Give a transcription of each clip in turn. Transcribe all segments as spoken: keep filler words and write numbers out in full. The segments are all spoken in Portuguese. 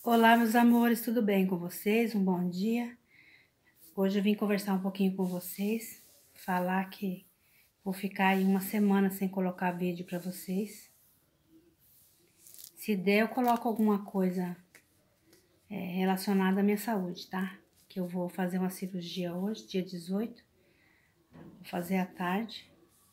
Olá, meus amores, tudo bem com vocês? Um bom dia. Hoje eu vim conversar um pouquinho com vocês, falar que vou ficar aí uma semana sem colocar vídeo para vocês. Se der, eu coloco alguma coisa é, relacionada à minha saúde, tá? Que eu vou fazer uma cirurgia hoje, dia dezoito, vou fazer à tarde.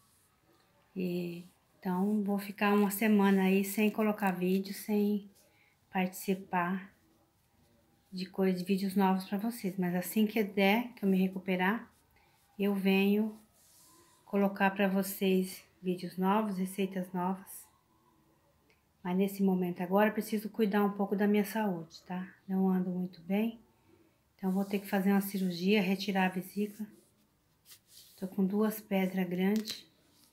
E então vou ficar uma semana aí sem colocar vídeo, sem participar de coisas, de vídeos novos para vocês, mas assim que der, que eu me recuperar, eu venho colocar para vocês vídeos novos, receitas novas. Mas nesse momento agora eu preciso cuidar um pouco da minha saúde, tá? Não ando muito bem, então vou ter que fazer uma cirurgia, retirar a vesícula. Tô com duas pedras grandes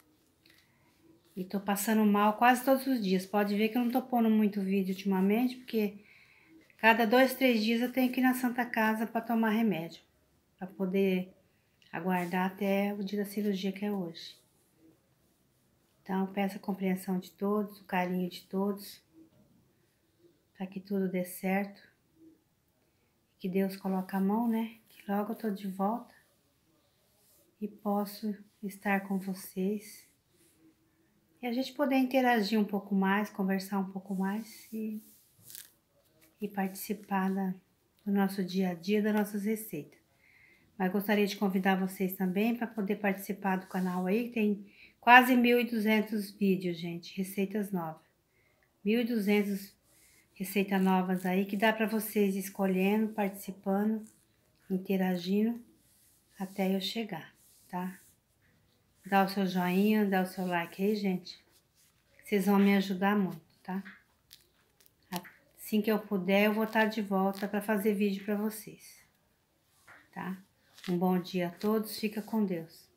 e tô passando mal quase todos os dias. Pode ver que eu não tô pondo muito vídeo ultimamente, porque cada dois, três dias eu tenho que ir na Santa Casa para tomar remédio, para poder aguardar até o dia da cirurgia, que é hoje. Então, peço a compreensão de todos, o carinho de todos, para que tudo dê certo. Que Deus coloque a mão, né? Que logo eu tô de volta e posso estar com vocês. E a gente poder interagir um pouco mais, conversar um pouco mais e e participar da, do nosso dia a dia, das nossas receitas. Mas gostaria de convidar vocês também para poder participar do canal aí, que tem quase mil e duzentos vídeos, gente, receitas novas. mil e duzentas receitas novas aí, que dá para vocês escolhendo, participando, interagindo, até eu chegar, tá? Dá o seu joinha, dá o seu like aí, gente. Vocês vão me ajudar muito, tá? Assim que eu puder, eu vou estar de volta para fazer vídeo para vocês, tá? Um bom dia a todos, fica com Deus.